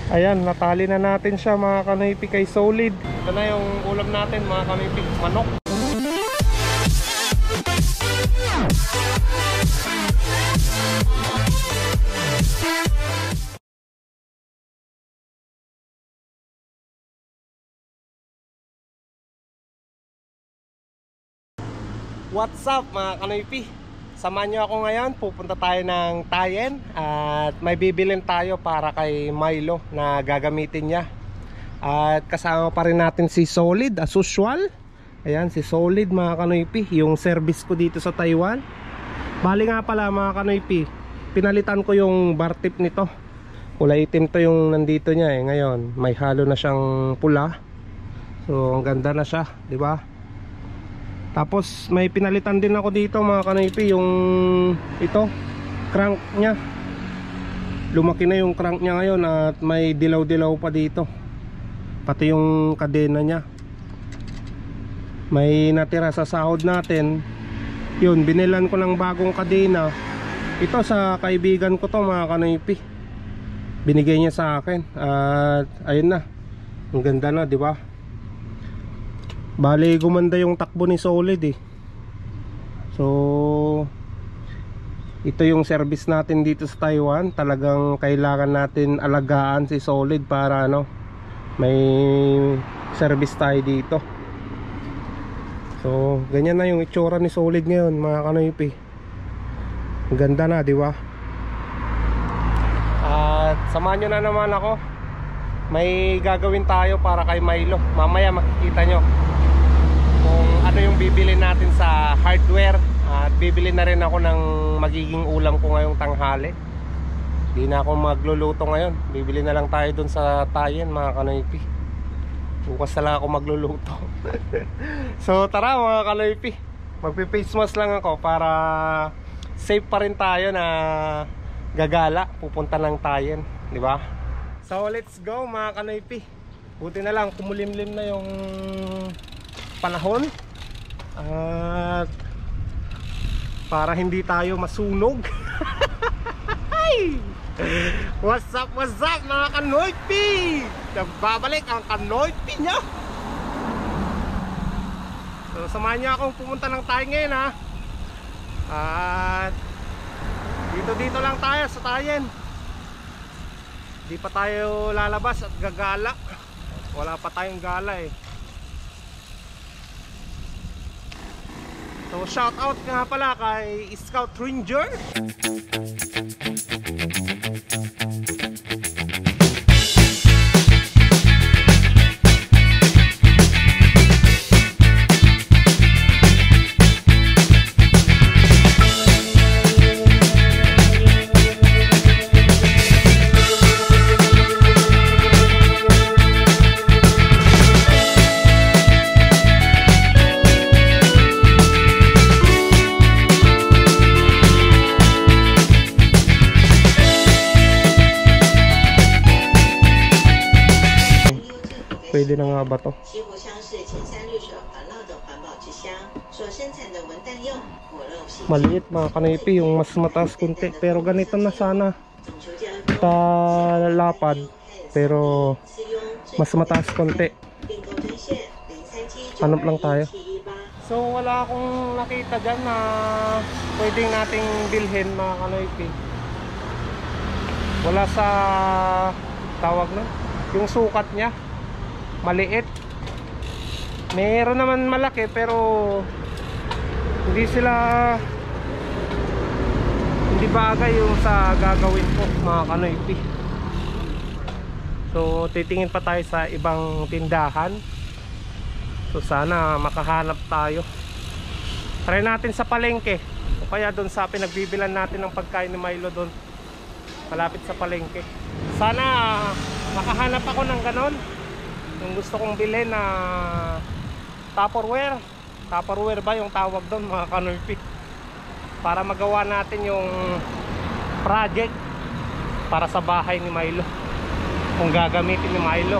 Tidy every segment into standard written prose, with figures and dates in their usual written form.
Ayan, natali na natin siya mga kanoypi kay Solid. Ito na yung ulam natin mga kanoypi, manok. What's up mga kanoypi? Samahan nyo ako ngayon, pupunta tayo ng Tayen at may bibilin tayo para kay Milo na gagamitin niya. At kasama pa rin natin si Solid as usual. Ayan, si Solid mga kanoypi, yung service ko dito sa Taiwan. Bali nga pala mga kanoypi, pinalitan ko yung bar tip nito. Kulay itim to yung nandito niya ngayon may halo na siyang pula. So ang ganda na siya, di ba? Tapos may pinalitan din ako dito mga kanoypi, yung ito, crank nya. Lumaki na yung crank nya ngayon at may dilaw-dilaw pa dito. Pati yung kadena nya. May natira sa sahod natin. Yun, binilan ko ng bagong kadena. Ito sa kaibigan ko to mga kanoypi. Binigay niya sa akin. At ayun na. Ang ganda na, di ba? Bali gumanda yung takbo ni Solid eh. So ito yung service natin dito sa Taiwan. Talagang kailangan natin alagaan si Solid para ano, may service tayo dito. So ganyan na yung itsura ni Solid ngayon mga kanoypi. Ganda na, di ba? At samahan nyo na naman ako. May gagawin tayo para kay Milo. Mamaya makikita nyo kung ano yung bibili natin sa hardware. At bibili na rin ako ng magiging ulam ko ngayong tanghali. Di na ako magluluto ngayon. Bibili na lang tayo dun sa Tayen mga kanoypi. Bukas na lang ako magluluto. So tara mga kanoypi, magpi-face mask lang ako para safe pa rin tayo na gagala. Pupunta ng Tayen, di ba? So let's go mga kanoypi. Buti na lang kumulimlim na yung panahon at para hindi tayo masunog. What's up mga kanoypi? Nagbabalik ang kanoypi nyo. So samahan nyo akong pumunta ng Tayen ngayon ha. At dito lang tayo sa Tayen. Di pa tayo lalabas at gagala. Wala pa tayong gala eh. So shout out nga pala kay Scout Ranger. Pwede na nga ba to? Maliit mga kanoypi, yung mas mataas kunti. Pero ganito na sana talapad, pero mas mataas kunti. Hanap lang tayo. So wala akong nakita dyan na pwedeng nating bilhin mga kanoypi. Wala sa tawag na yung sukat nya, maliit. Meron naman malaki pero hindi bagay yung sa gagawin ko mga kanoypi. So titingin pa tayo sa ibang tindahan. So sana makahanap tayo. Try natin sa palengke o kaya doon sa pinagbibilan natin ng pagkain ni Milo doon, malapit sa palengke. Sana makahanap ako ng ganon. Yung gusto kong bilhin na Tupperware. Tupperware ba yung tawag doon mga kanoypi? Para magawa natin yung project para sa bahay ni Milo, kung gagamitin ni Milo.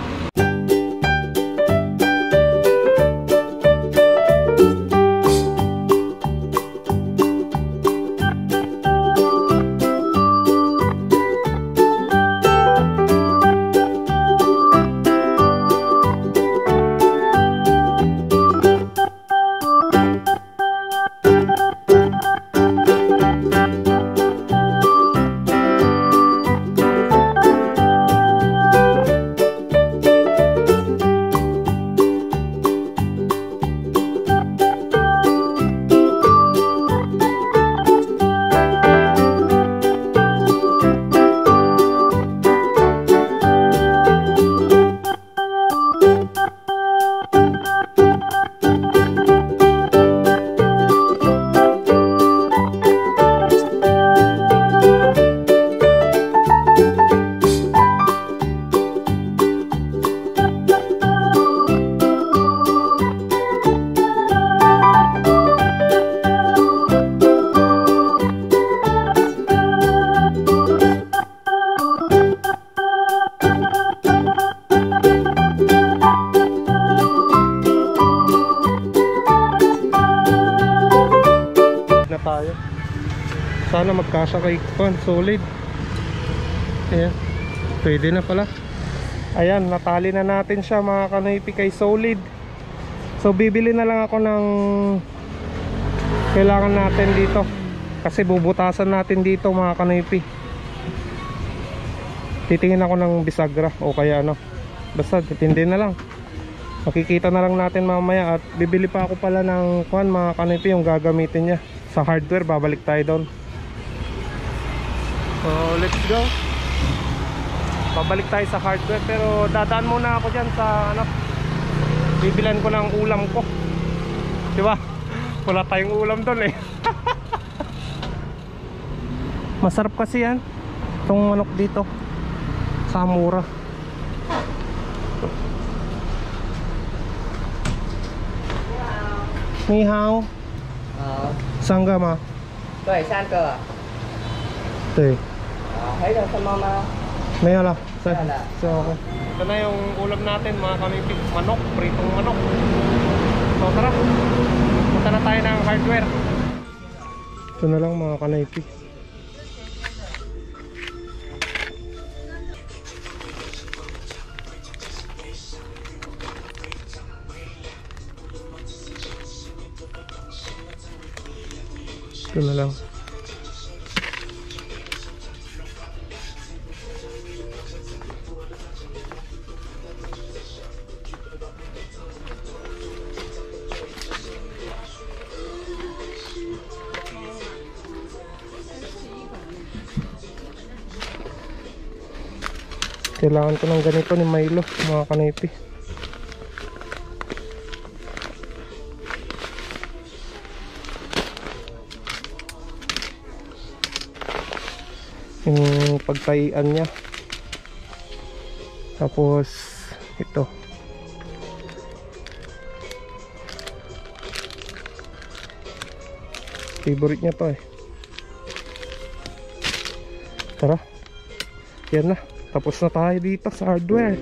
sana magkasya kay Kwan, solid. Ayan, pwede na pala. Ayan, natali na natin siya mga kanoypi kay solid. So bibili na lang ako ng kailangan natin dito, kasi bubutasan natin dito mga kanoypi. Titingin ako ng bisagra o kaya ano, basta tindi na lang. Makikita na lang natin mamaya. At bibili pa ako pala ng Kwan mga kanoypi, yung gagamitin niya sa hardware. Babalik tayo doon. So let's go. Babalik tayo sa hardware, pero dadaan muna ako dyan sa ano, bibilan ko ng ulam ko, diba? Wala tayong ulam doon eh. Masarap kasi yan, itong manok dito sa mura. Ni hao. Saan ka ma? Rồi san cơ à? Tê. Thấy rồi sao mama? May hala. May hala. So, okay. Ito na yung ulam natin mga kamipig. Manok, pritong manok. So tara, punta na tayo ng hardware. Ito na lang mga kanaypig. Ito na lang. Kailangan ko ng ganito ni Milo mga kanaypi. Yung pagtaian niya. Tapos ito. Favorite niya to eh. Tara. Yan na. Tapos na tayo dito sa hardware.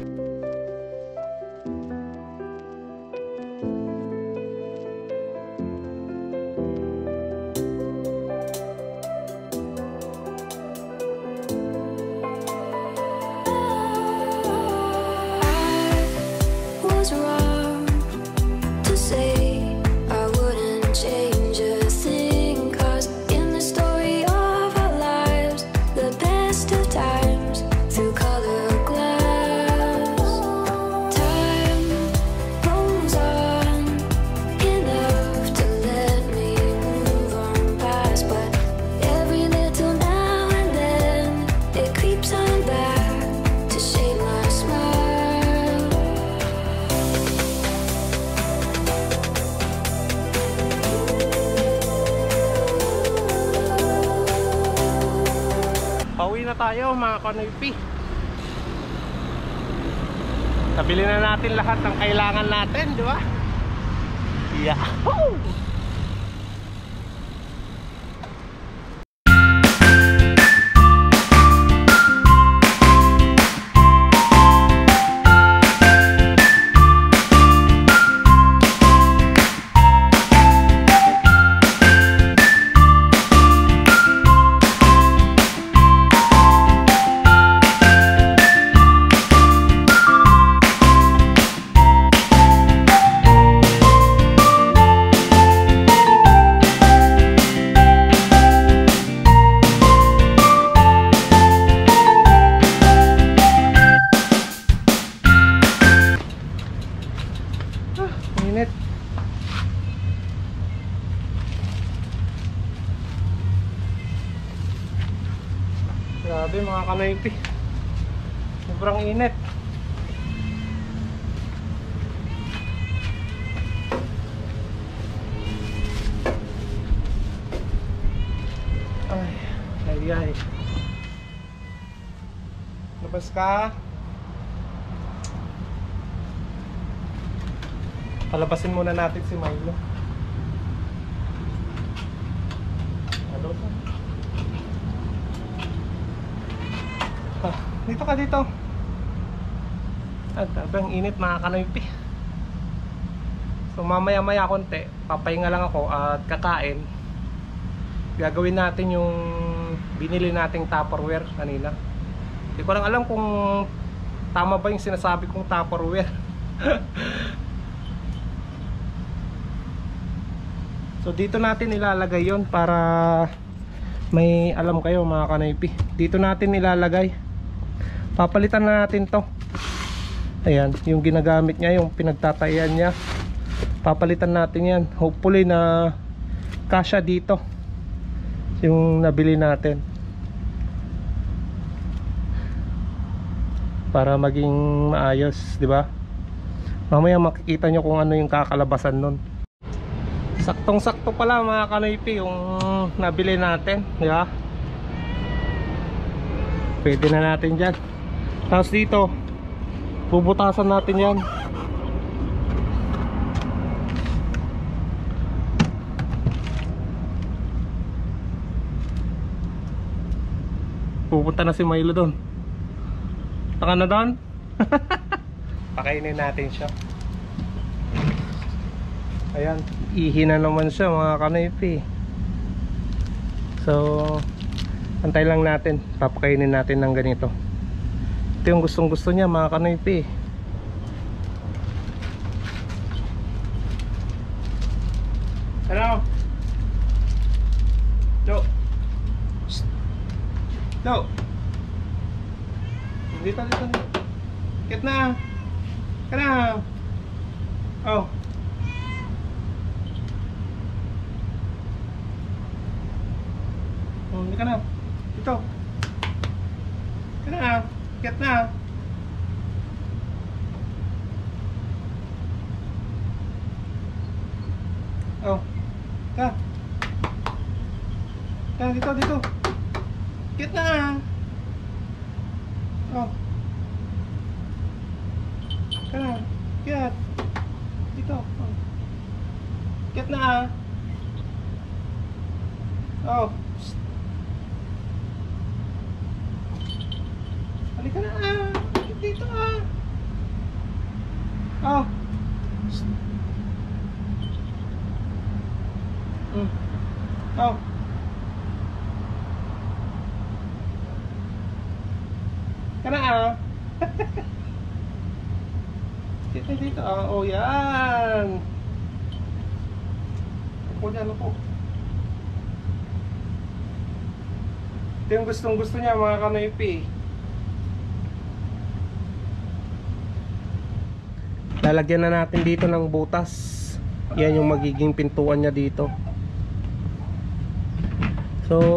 Pauwi na tayo mga kanoypi. Nabili na natin lahat ng kailangan natin, di ba? Yahoo! Init. Grabe mga kanaypi. Sobrang init. Ay. Labas ka. Palabasin muna natin si Milo. Hello. Dito ka dito. At ang init mga kanoypi. So mamaya konti papahinga lang ako at kakain. Gagawin natin yung binili nating Tupperware kanina. Hindi ko lang alam kung tama ba yung sinasabi kong Tupperware. So dito natin ilalagay yon para may alam kayo mga kanaypi. Dito natin ilalagay. Papalitan na natin to. Ayan, yung ginagamit niya, yung pinagtatayan niya. Papalitan natin yan. Hopefully na kasya dito yung nabili natin. Para maging maayos, di ba? Mamaya makikita nyo kung ano yung kakalabasan nun. Saktong-sakto pala mga kanoypi yung nabili natin, di ba? Pwede na natin dyan. Tapos dito, bubutasan natin yan. Pupunta na si Milo doon. Taka na doon. Pakainin natin siya. Ayan, ihina naman siya mga kanoypi. So antay lang natin, papakainin natin ng ganito. Ito yung gustong gusto niya mga kanoypi. Hello. No. No. Dito. Kit na. Kana. Oh. Hindi ka na. Dito. Ka na. Get na. Oh. Ka. Ka, dito. Get na. Oh. Ka na. Get. Dito. Oh. Get na. Oh. Halika na dito Oh. Oh. Kana dito oh yan. Ako dyan ako. Ito yung gustong gusto niya mga kanoypi. Lalagyan na natin dito ng butas. Yan yung magiging pintuan niya dito. So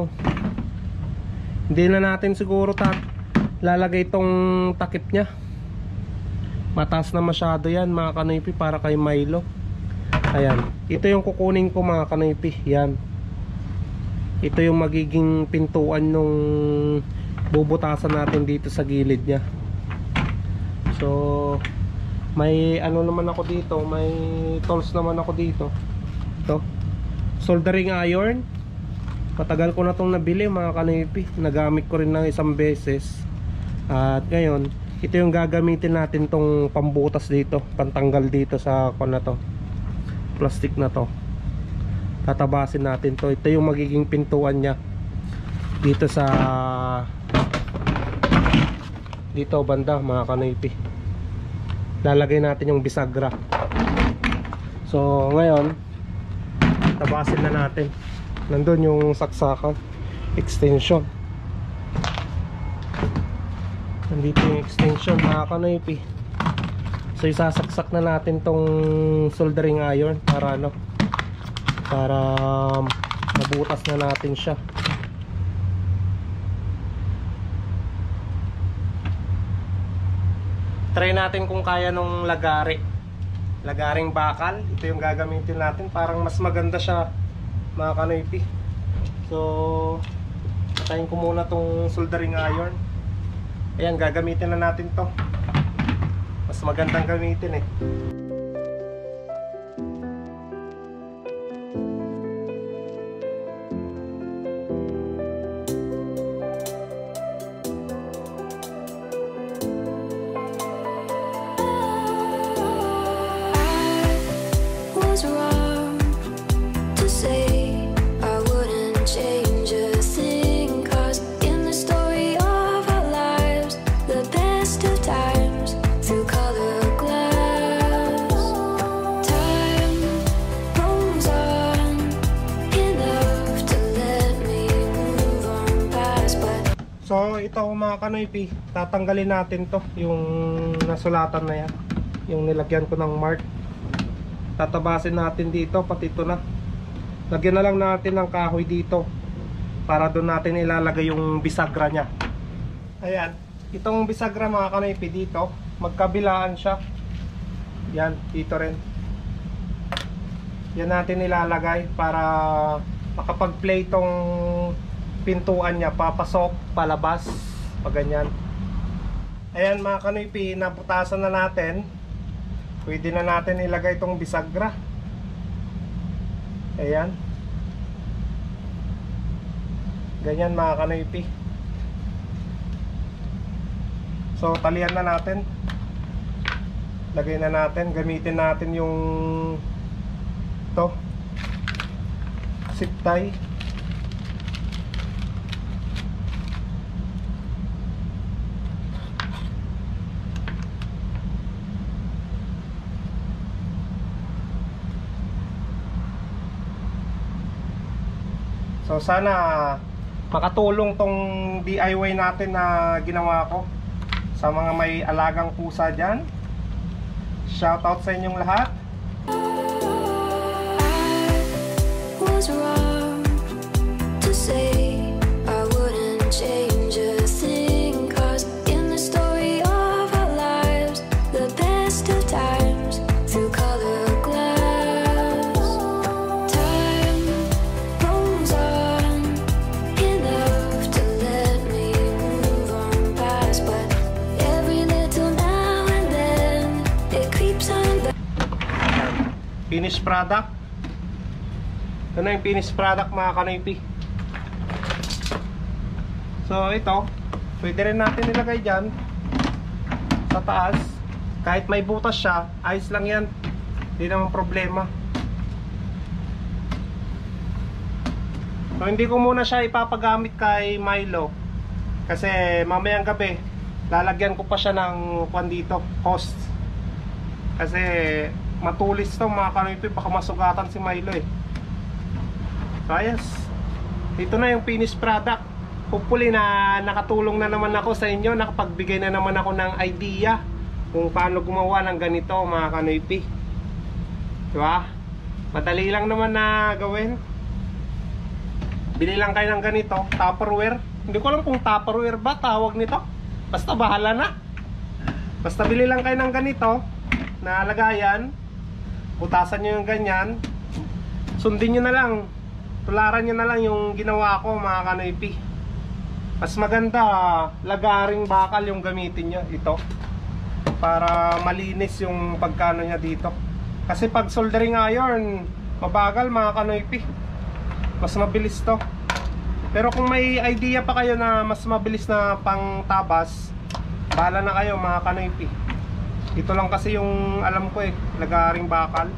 hindi na natin siguro lalagay itong takip niya. Mataas na masyado yan mga kanoypi para kay Milo. Ayan, ito yung kukunin ko mga kanoypi. Yan, ito yung magiging pintuan nung bubutasan natin dito sa gilid niya. So may ano naman ako dito, may tools naman ako dito. Ito, soldering iron. Matagal ko na itong nabili mga kanoypi. Nagamit ko rin ng isang beses. At ngayon, ito yung gagamitin natin tong pambutas dito, pantanggal dito sa kon na to, plastic na to. Tatabasin natin to. Ito yung magiging pintuan niya dito sa dito banda mga kanoypi. Lalagay natin yung bisagra. So ngayon, tabasin na natin. Nandun yung saksakan, extension. Nandito yung extension mga kanoypi. So isasaksak na natin tong soldering iron para ano, para mabutas na natin siya. Try natin kung kaya nung lagaring bakal. Ito yung gagamitin natin. Parang mas maganda siya mga kanoypi. So patayin ko muna tong soldering iron. Ayan, gagamitin na natin to. Mas magandang gamitin eh. Wrong to say I wouldn't change a thing. ito mga kanoypi, tatanggalin natin to, yung nasulatan na yan, yung nilagyan ko ng mark. Tatabasin natin dito, pati ito na. Lagyan na lang natin ng kahoy dito para doon natin ilalagay yung bisagra nya. Ayan, itong bisagra mga kanoypi dito, magkabilaan siya. Yan, dito rin. Yan natin ilalagay para makapag-play tong pintuan niya, papasok, palabas, pag ganyan. Ayan mga kanoypi, nabutasan na natin. Pwede na natin ilagay itong bisagra. Ayan. Ganyan mga kanoypi. So talian na natin. Lagay na natin, gamitin natin yung to zip tie. So sana makatulong tong DIY natin na ginawa ko sa mga may alagang pusa dyan. Shoutout sa inyong lahat. Was wrong to say I wouldn't change a thing, 'cause in the story of our lives, the best of times through color glass. Time rolls on enough to let me move on past, but every little now and then it creeps on back. Finished product. Ito na yung finished product mga kanoypi. So ito, pwede rin natin ilagay dyan sa taas. Kahit may butas siya, ayos lang yan, hindi naman problema. So hindi ko muna siya ipapagamit kay Milo, kasi mamayang gabi lalagyan ko pa siya ng kwan dito, host. Kasi matulis to mga kanoypi, baka masugatan si Milo eh. So ayos, ito na yung finished product. Hopefully na nakatulong na naman ako sa inyo, nakapagbigay na naman ako ng idea kung paano gumawa ng ganito mga kanoypi. Diba? Madali lang naman na gawin. Bili lang kayo ng ganito, Tupperware. Hindi ko alam kung Tupperware ba tawag nito, basta bahala na. Basta bili lang kayo ng ganito na lagayan, butasan nyo yung ganyan, sundin nyo na lang, tularan nyo na lang yung ginawa ko mga kanoypi. Mas maganda lagaring bakal yung gamitin nyo, ito, para malinis yung pagkano nya dito. Kasi pag soldering iron, mabagal mga kanoypi, mas mabilis to. Pero kung may idea pa kayo na mas mabilis na pang tabas, bahala na kayo mga kanoypi. Ito lang kasi yung alam ko eh, lagaring bakal.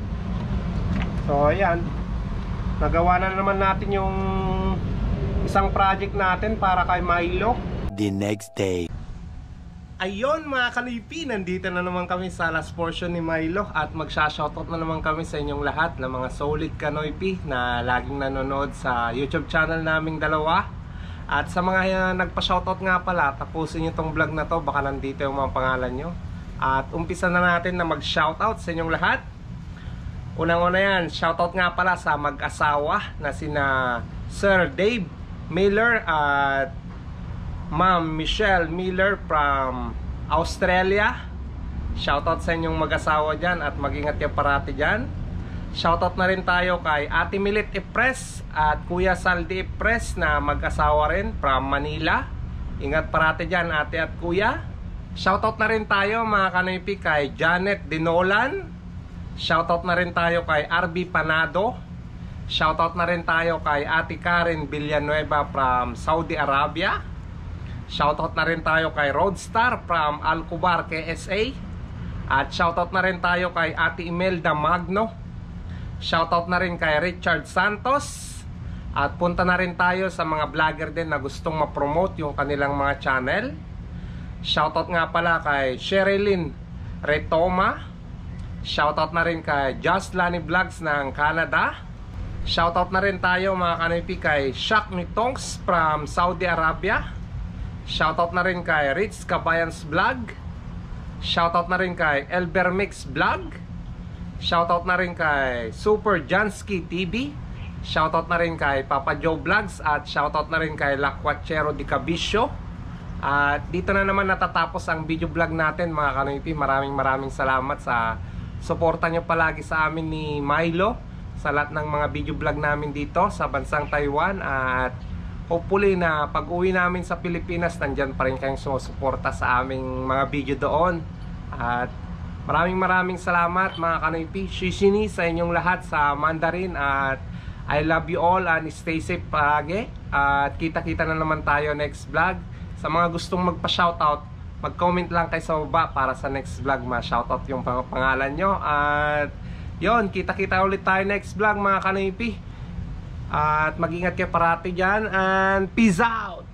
So ayan, nagawa na naman natin yung isang project natin para kay Milo. The next day. Ayun mga kanoypi, nandito na naman kami sa last portion ni Milo at magsha-shoutout na naman kami sa inyong lahat na mga solid kanoypi na laging nanonood sa YouTube channel naming dalawa. At sa mga nagpa-shoutout nga pala, tapusin nyo tong vlog na to, baka nandito yung mga pangalan nyo. At umpisa na natin na mag-shoutout sa inyong lahat. Unang-una yan, shoutout nga pala sa mag-asawa na sina Sir Dave Miller at Ma'am Michelle Miller from Australia. Shoutout sa inyong mag-asawa dyan at mag-ingat kayo parati dyan. Shoutout na rin tayo kay Ate Milit Ipres at Kuya Saldi Ipres na mag-asawa rin from Manila. Ingat parati dyan ate at kuya. Shoutout na rin tayo mga kanoypi kay Janet Dinolan. Shoutout na rin tayo kay RB Panado. Shoutout na rin tayo kay Ate Karen Villanueva from Saudi Arabia. Shoutout na rin tayo kay Roadstar from Alcobar, KSA. At shoutout na rin tayo kay Ate Imelda Magno. Shoutout na rin kay Richard Santos. At punta na rin tayo sa mga vlogger din na gustong ma-promote yung kanilang mga channel. Shoutout nga pala kay Sherilyn Retoma. Shoutout na rin kay Just Lani Vlogs ng Canada. Shoutout na rin tayo mga kanoypi kay Shaq Nitongs from Saudi Arabia. Shoutout na rin kay Rich Cabayans Vlog. Shoutout na rin kay Elbermix Vlog. Shoutout na rin kay Super Jansky TV. Shoutout na rin kay Papa Joe Vlogs. At shoutout na rin kay Laquachero Di Cabisio. At dito na naman natatapos ang video vlog natin mga kanoypi. Maraming salamat sa suporta nyo palagi sa amin ni Milo sa lahat ng mga video vlog namin dito sa bansang Taiwan. At hopefully na pag uwi namin sa Pilipinas, nandyan pa rin kayong sumusuporta sa aming mga video doon. At maraming salamat mga kanoypi. Shishini sa inyong lahat sa Mandarin. At I love you all and stay safe palagi. At kita-kita na naman tayo next vlog. Sa mga gustong magpa-shoutout, mag-comment lang kayo sa baba para sa next vlog ma-shoutout yung pangalan nyo. At yon, kita-kita ulit tayo next vlog mga kanoypi. At mag-ingat kayo parati dyan. And peace out!